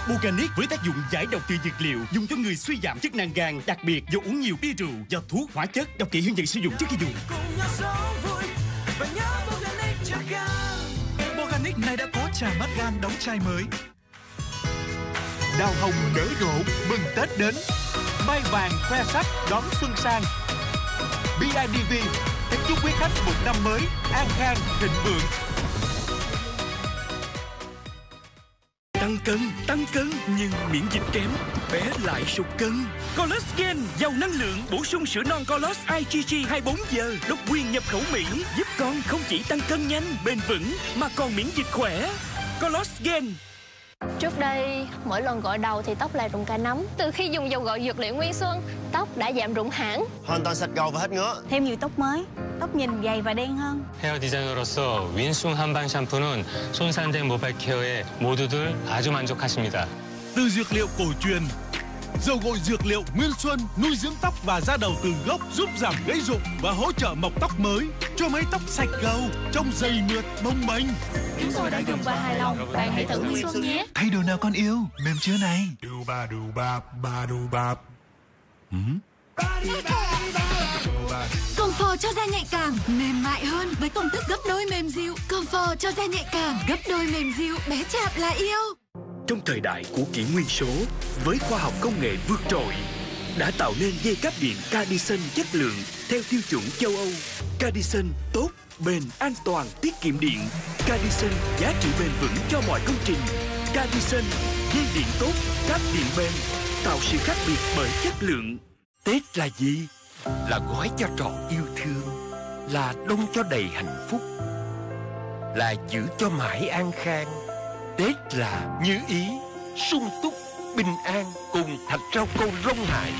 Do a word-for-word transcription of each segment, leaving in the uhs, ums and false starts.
Organic với tác dụng giải độc từ dược liệu, dùng cho người suy giảm chức năng gan, đặc biệt do uống nhiều bia rượu, do thuốc, hóa chất. Đọc kỹ hướng dẫn sử dụng trước khi dùng. Organic này đã có trà mắt gan đóng chai mới. Đào hồng nở rộ mừng Tết đến. Mai vàng khoe sắc đón xuân sang. bê i đê vê kính chúc quý khách một năm mới an khang thịnh vượng. Tăng cân, tăng cân nhưng miễn dịch kém, bé lại sụt cân. Collagen giàu năng lượng, bổ sung sữa non Collos i giê giê hai mươi bốn giờ, độc quyền nhập khẩu Mỹ, giúp con không chỉ tăng cân nhanh, bền vững mà còn miễn dịch khỏe. Collagen. Trước đây, mỗi lần gội đầu thì tóc lại rụng cả nắm. Từ khi dùng dầu gội dược liệu Nguyên Xuân, tóc đã giảm rụng hẳn. hoàn toàn sạch gầu và hết ngứa. Thêm nhiều tóc mới, tóc nhìn dày và đen hơn. 헤어 디자이너로서 윈숭 한방 샴푸는 손상된 모발 케어에 모두들 아주 만족하십니다. Từ dược liệu cổ truyền, dầu gội dược liệu Nguyên Xuân nuôi dưỡng tóc và da đầu từ gốc, giúp giảm gãy rụng và hỗ trợ mọc tóc mới, cho mái tóc sạch gầu, trông dày mượt, bông bềnh. Chúng tôi đã dùng và hài lòng, bạn hãy thử Nguyên Xuân nhé. Thay đồ nào con yêu, mềm chưa này? Comfort cho da nhạy cảm, mềm mại hơn với công thức gấp đôi mềm dịu. Comfort cho da nhạy cảm, gấp đôi mềm dịu, bé chạm là yêu. Trong thời đại của kỷ nguyên số, với khoa học công nghệ vượt trội, đã tạo nên dây cáp điện Cadison chất lượng theo tiêu chuẩn châu Âu. Cadison tốt, bền, an toàn, tiết kiệm điện. Cadison giá trị bền vững cho mọi công trình. Cadison dây điện tốt, cáp điện bền, tạo sự khác biệt bởi chất lượng. Tết là gì? Là gói cho trọn yêu thương, là đông cho đầy hạnh phúc, là giữ cho mãi an khang. Tết là như ý, sung túc, bình an cùng thạch rau câu rong hải.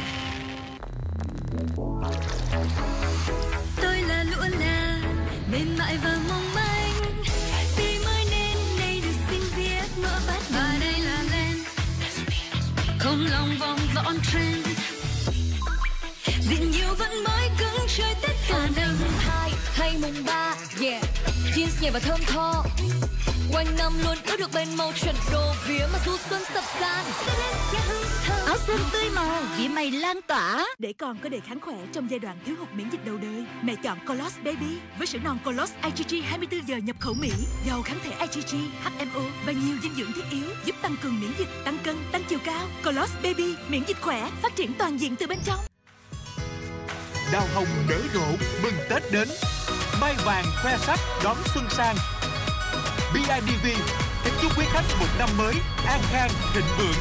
Tôi là lụa là mềm mại và mong manh, vì mới nên đây được xin viết mỡ bát và đây là len, không lòng vòng và on trend. Diện nhiều vẫn mới cứng chơi Tết cả năm hai hay mùng ba, yeah. Jeans nhẹ và thơm tho, quanh năm luôn ướt được bên màu chuẩn đồ vía mà du xuân sập sàn. Áo xuân tươi màu, vía mày lan tỏa. Để con có đề kháng khỏe trong giai đoạn thiếu hụt miễn dịch đầu đời, mẹ chọn Collos Baby với sữa non Collos i giê giê hai mươi bốn giờ nhập khẩu Mỹ, giàu kháng thể i giê giê, hát em o và nhiều dinh dưỡng thiết yếu, giúp tăng cường miễn dịch, tăng cân, tăng chiều cao. Collos Baby, miễn dịch khỏe, phát triển toàn diện từ bên trong. Đào hồng nở rộ mừng Tết đến. Mai vàng khoe sắc đón xuân sang. bê i đê vê kính chúc quý khách một năm mới an khang thịnh vượng.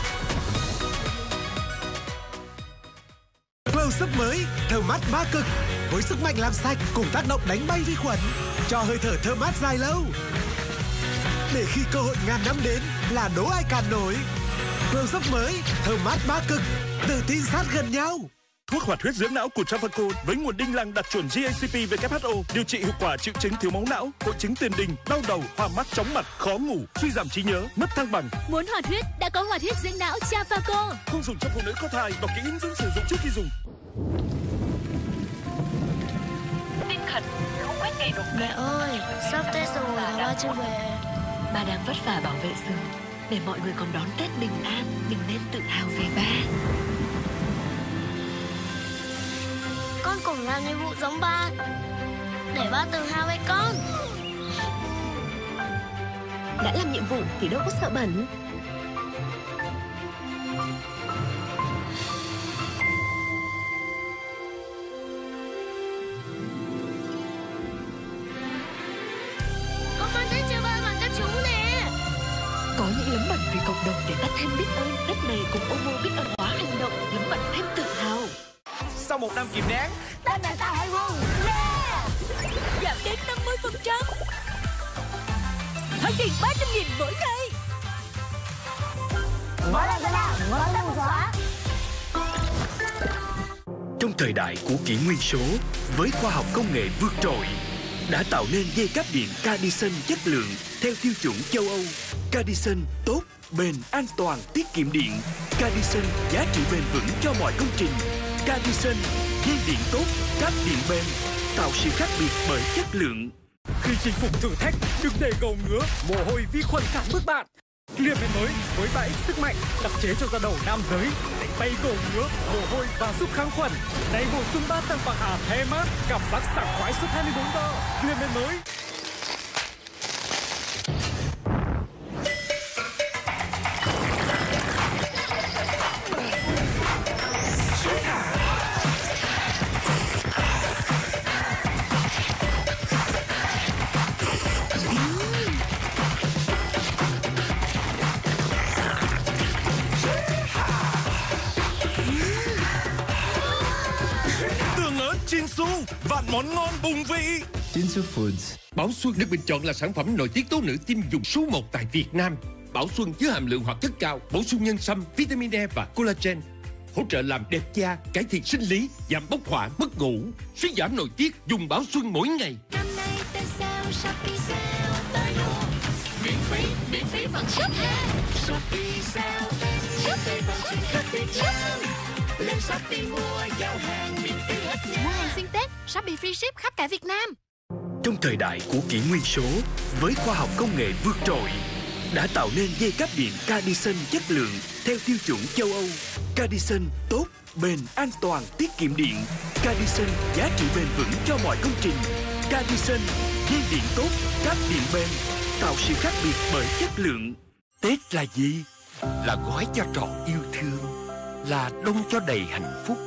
Close-up mới, thơm mát ba cực với sức mạnh làm sạch cùng tác động đánh bay vi khuẩn, cho hơi thở thơm mát dài lâu. Để khi cơ hội ngàn năm đến là đố ai cản nổi. Close-up mới, thơm mát ba cực, tự tin sát gần nhau. Thuốc hoạt huyết dưỡng não của Travaco với nguồn đinh lăng đạt chuẩn giê a xê pê W H O điều trị hiệu quả triệu chứng thiếu máu não, hội chứng tiền đình, đau đầu, hoa mắt, chóng mặt, khó ngủ, suy giảm trí nhớ, mất thăng bằng. Muốn hoạt huyết đã có hoạt huyết dưỡng não Travaco. Không dùng cho phụ nữ có thai, đọc kỹ hướng dẫn sử dụng trước khi dùng. Tin khẩn, lũ quét cây đột. Mẹ ơi, sắp Tết rồi mà ba chưa về. Ba đang vất vả bảo vệ rừng để mọi người còn đón Tết bình an, đừng nên tự hào về ba. Con cũng làm nhiệm vụ giống ba, để ba tự hào với con. Đã làm nhiệm vụ thì đâu có sợ bẩn. Con mang Tết cho ba và các chú nè. Có những lấm bẩn vì cộng đồng để ta thêm biết ơn. Tết này cùng ô mô biết ơn hóa hành động, lấm bẩn thêm tự hào. Sau một năm kìm nén, Tết này ta hãy vui. Yeah! Giảm đến năm mươi phần trăm. Hãy tiền ba trăm nghìn mỗi ngày. Mỗi lần thế nào, mỗi lần một xóa. Trong thời đại của kỷ nguyên số, với khoa học công nghệ vượt trội, đã tạo nên dây cáp điện Cadison chất lượng theo tiêu chuẩn châu Âu. Cadison tốt, bền, an toàn, tiết kiệm điện. Cadison giá trị bền vững cho mọi công trình. Cadison dây điện tốt, cáp điện bền, tạo sự khác biệt bởi chất lượng. khi chinh phục thử thách, đừng để gầu ngứa, mồ hôi vi khuẩn cản bước bạn. Liên Minh mới với ba ích sức mạnh đặc chế cho da đầu nam giới, đánh bay gồ ngứa, mồ hôi và giúp kháng khuẩn. Này bổ sung ba tầng bạc hà the mát, cảm giác sảng khoái suốt hai mươi bốn giờ. Liên Minh mới. Chinsu, vạn món ngon bùng vị. Chinsu Foods. Bảo Xuân được bình chọn là sản phẩm nội tiết tố nữ tiêm dùng số một tại Việt Nam. Bảo Xuân chứa hàm lượng hoạt chất cao, bổ sung nhân sâm, vitamin E và collagen, hỗ trợ làm đẹp da, cải thiện sinh lý, giảm bốc hỏa, mất ngủ, suy giảm nội tiết. Dùng Bảo Xuân mỗi ngày. Năm nay tên sale Shopee sale tới luôn, miễn phí, miễn phí vận ship ha. Shopee sale, Shopee vận chuyển khắp Việt Nam. Lên Shopee mua giao hàng miễn phí hết nhà. Mua hàng xuyên Tết, Shopee free ship khắp cả Việt Nam. Trong thời đại của kỷ nguyên số, với khoa học công nghệ vượt trội, đã tạo nên dây cáp điện Cadison chất lượng theo tiêu chuẩn châu Âu. Cadison tốt, bền, an toàn, tiết kiệm điện. Cadison giá trị bền vững cho mọi công trình. Cadison dây điện tốt, cáp điện bền, tạo sự khác biệt bởi chất lượng. Tết là gì? Là gói cho trọn yêu thương, là đông cho đầy hạnh phúc,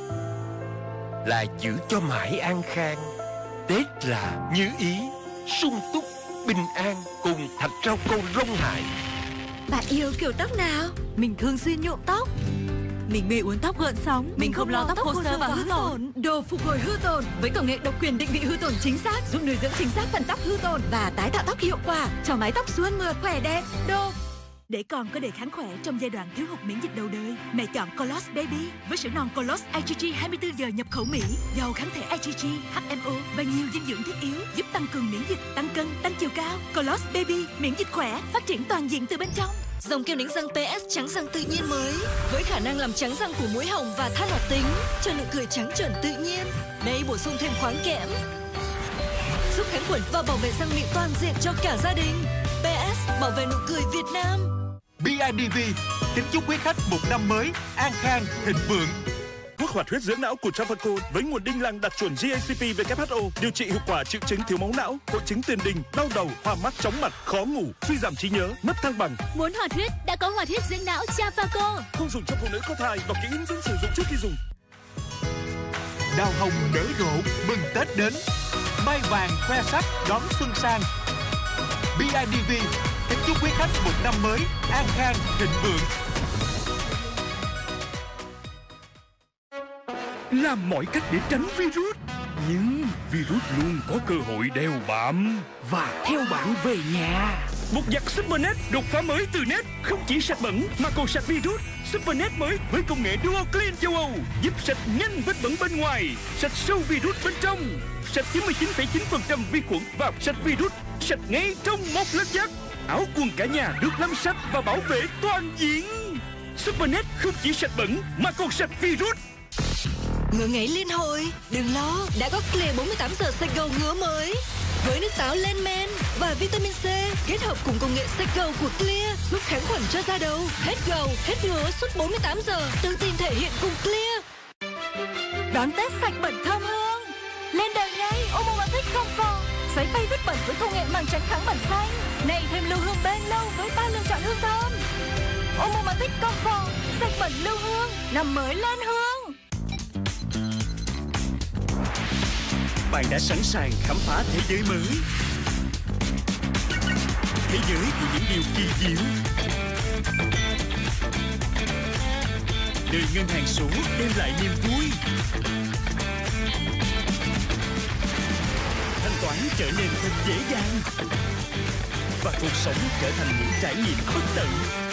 là giữ cho mãi an khang. Tết là như ý, sung túc, bình an cùng thạch rau câu Long Hải. Bạn yêu kiểu tóc nào? Mình thường xuyên nhuộm tóc. Mình mê uốn tóc gợn sóng. Mình, Mình không lo tóc khô xơ và hư tổn. Đồ phục hồi hư tổn với công nghệ độc quyền định vị hư tổn chính xác, giúp nuôi dưỡng chính xác phần tóc hư tổn và tái tạo tóc hiệu quả, cho mái tóc suôn mượt, khỏe đẹp. Đồ để con có đề kháng khỏe trong giai đoạn thiếu hụt miễn dịch đầu đời, mẹ chọn Colos Baby với sữa non Colos i giê giê hai mươi tư giờ nhập khẩu Mỹ, giàu kháng thể i giê giê, hát em o và nhiều dinh dưỡng thiết yếu, giúp tăng cường miễn dịch, tăng cân, tăng chiều cao. Colos Baby, miễn dịch khỏe, phát triển toàn diện từ bên trong. Dòng keo đánh răng pê ét trắng răng tự nhiên mới với khả năng làm trắng răng của mũi hồng và than hoạt tính, cho nụ cười trắng chuẩn tự nhiên. Đây bổ sung thêm khoáng kẽm, giúp kháng khuẩn và bảo vệ răng miệng toàn diện cho cả gia đình. pê ét bảo vệ nụ cười Việt Nam. bê i đê vê kính chúc quý khách một năm mới an khang, thịnh vượng. Thuốc hoạt huyết dưỡng não của Travaco với nguồn đinh lăng đạt chuẩn giê a xê pê vê kép hát o điều trị hiệu quả triệu chứng thiếu máu não, hội chứng tiền đình, đau đầu, hoa mắt, chóng mặt, khó ngủ, suy giảm trí nhớ, mất thăng bằng. Muốn hoạt huyết đã có hoạt huyết dưỡng não Travaco. Không dùng cho phụ nữ có thai, đọc kỹ hướng dẫn sử dụng trước khi dùng. Đào hồng nở rộ mừng Tết đến, mai vàng khoe sắc đón xuân sang. bê i đê vê kính chúc quý khách một năm mới an khang, thịnh vượng. Làm mọi cách để tránh virus, nhưng virus luôn có cơ hội đeo bám và theo bạn về nhà. Một giặt Supernet đột phá mới từ Net, không chỉ sạch bẩn mà còn sạch virus. Supernet mới với công nghệ Duo Clean châu Âu giúp sạch nhanh vết bẩn bên ngoài, sạch sâu virus bên trong, sạch chín mươi chín phẩy chín phần trăm vi khuẩn và sạch virus, sạch ngay trong một lần giặt. Áo quần cả nhà được làm sạch và bảo vệ toàn diện. Supernet không chỉ sạch bẩn mà còn sạch virus. Ngứa ngáy liên hồi, đừng lo, đã có Clear bốn mươi tám giờ sạch gầu ngứa mới với nước táo lên men và vitamin C kết hợp cùng công nghệ sạch gầu của Clear giúp kháng khuẩn cho da đầu, hết gầu, hết ngứa suốt bốn mươi tám giờ, tự tin thể hiện cùng Clear. Đón Tết sạch bẩn thơm hương, lên đời ngay Omomatic Comfort, sấy bay vết bẩn với công nghệ màng tránh kháng bẩn xanh, này thêm lưu hương bền lâu với ba lựa chọn hương thơm. Omomatic Comfort, sạch bẩn lưu hương, năm mới lên hương. Bạn đã sẵn sàng khám phá thế giới mới, thế giới của những điều kỳ diệu. Đời ngân hàng số đem lại niềm vui, thanh toán trở nên thật dễ dàng và cuộc sống trở thành những trải nghiệm bất tận.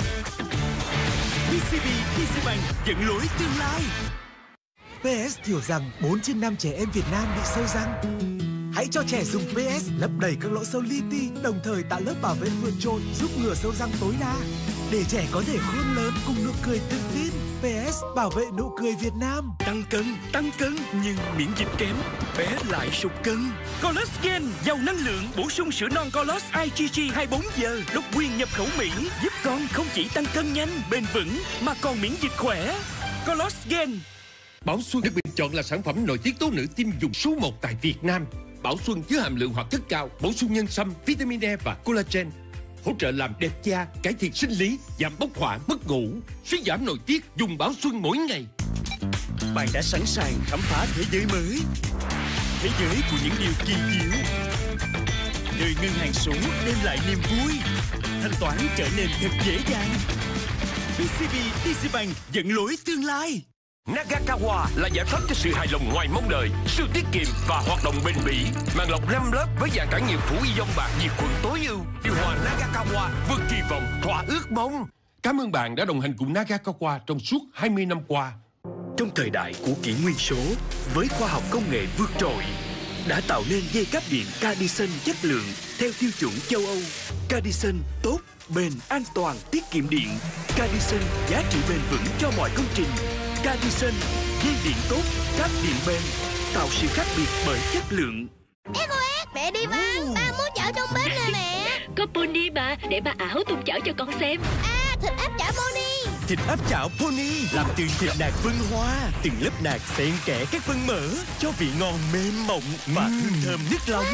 đê xê bê đê xê Bank dẫn lối tương lai. pê ét hiểu rằng bốn trên năm trẻ em Việt Nam bị sâu răng. Hãy cho trẻ dùng pê ét lấp đầy các lỗ sâu li ti, đồng thời tạo lớp bảo vệ vượt trội giúp ngừa sâu răng tối đa. để trẻ có thể khôn lớn cùng nụ cười tự tin. pê ét bảo vệ nụ cười Việt Nam. Tăng cân, tăng cân nhưng miễn dịch kém, bé lại sụt cân. Collagen giàu năng lượng bổ sung sữa non Colos i giê giê hai mươi bốn giờ độc quyền nhập khẩu Mỹ, giúp con không chỉ tăng cân nhanh, bền vững mà còn miễn dịch khỏe. Collagen. Bảo Xuân được bình chọn là sản phẩm nội tiết tố nữ tiêu dùng số một tại Việt Nam. Bảo Xuân chứa hàm lượng hoạt chất cao, bổ sung nhân sâm, vitamin E và collagen, hỗ trợ làm đẹp da, cải thiện sinh lý, giảm bốc hỏa, mất ngủ, suy giảm nội tiết. Dùng Bảo Xuân mỗi ngày. Bạn đã sẵn sàng khám phá thế giới mới, thế giới của những điều kỳ diệu, nơi ngân hàng số đem lại niềm vui, thanh toán trở nên thật dễ dàng. bê xê bê tê xê Bank dẫn lối tương lai. Nagakawa là giải pháp cho sự hài lòng ngoài mong đợi, siêu tiết kiệm và hoạt động bền bỉ. Màn lọc năm lớp với dàn trải nghiệm phủ ion bạc diệt khuẩn tối ưu. Điều hòa Nagakawa vượt kỳ vọng, thỏa ước mong. Cảm ơn bạn đã đồng hành cùng Nagakawa trong suốt hai mươi năm qua. Trong thời đại của kỷ nguyên số, với khoa học công nghệ vượt trội, đã tạo nên dây cáp điện Cadison chất lượng theo tiêu chuẩn châu Âu. Cadison tốt, bền, an toàn, tiết kiệm điện. Cadison giá trị bền vững cho mọi công trình. Cadison, dây điện tốt, cáp điện bền, tạo sự khác biệt bởi chất lượng. ét ô ét, mẹ đi bán, ba muốn chảo trong bếp nè mẹ. Có pony mà, để bà ảo tung chảo cho con xem. À, thịt áp chảo pony. Thịt áp chảo pony làm từ thịt nạc vân hoa, từng lớp nạc xen kẽ các phân mỡ cho vị ngon mềm mọng và hương thơm nức lòng.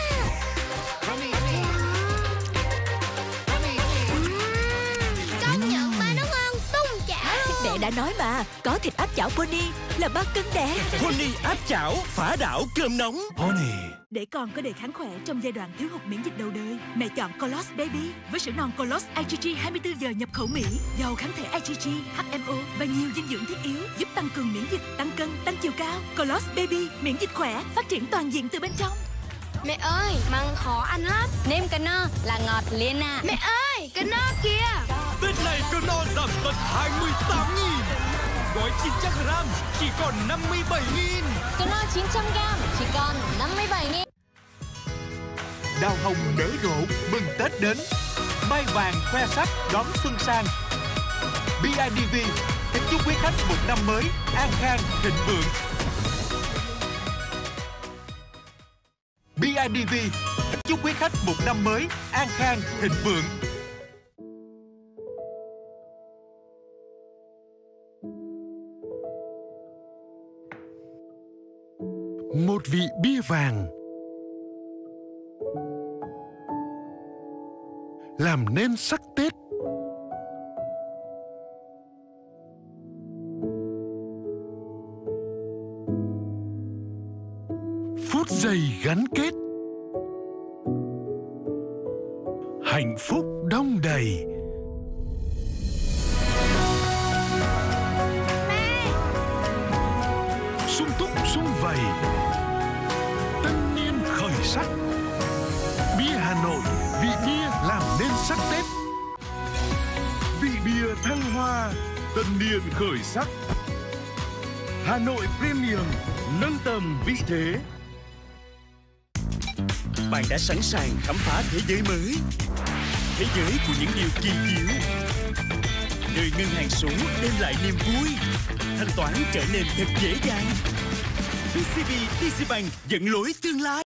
Công nhận ba nó ngon tung chảo luôn. Mẹ đã nói mà, có thịt áp chảo pony là ba cân đẻ. Pony áp chảo phá đảo cơm nóng. Pony. Để con có đề kháng khỏe trong giai đoạn thiếu hụt miễn dịch đầu đời, mẹ chọn Colos Baby với sữa non Colos i giê giê hai mươi bốn giờ nhập khẩu Mỹ, giàu kháng thể i giê giê, hát em o và nhiều dinh dưỡng thiết yếu, giúp tăng cường miễn dịch, tăng cân, tăng chiều cao. Colos Baby, miễn dịch khỏe, phát triển toàn diện từ bên trong. Mẹ ơi, măng khó ăn lắm. Nêm cà no là ngọt liền à. Mẹ ơi, cái no kia. Tết này cà no giảm tận hai mươi tám nghìn. Gói chín trăm gram chỉ còn năm mươi bảy nghìn. Cà no chín trăm gram chỉ còn năm mươi bảy nghìn. Đào hồng nở rộ mừng Tết đến. Mai vàng khoe sắc đón xuân sang. bê i đê vê kính chúc quý khách một năm mới an khang thịnh vượng. bê i đê vê chúc quý khách một năm mới an khang thịnh vượng. Một vị bia vàng làm nên sắc Tết. Phút giây gắn kết, hạnh phúc đong đầy. Sung túc sum vầy, tân niên khởi sắc. Bia Hà Nội, vị bia làm nên sắc Tết. Vị bia thăng hoa, tân niên khởi sắc. Hà Nội Premium, nâng tầm vị thế. Bạn đã sẵn sàng khám phá thế giới mới, thế giới của những điều kỳ diệu, nơi ngân hàng số đem lại niềm vui, thanh toán trở nên thật dễ dàng. bê xê bê tê xê Bank dẫn lối tương lai.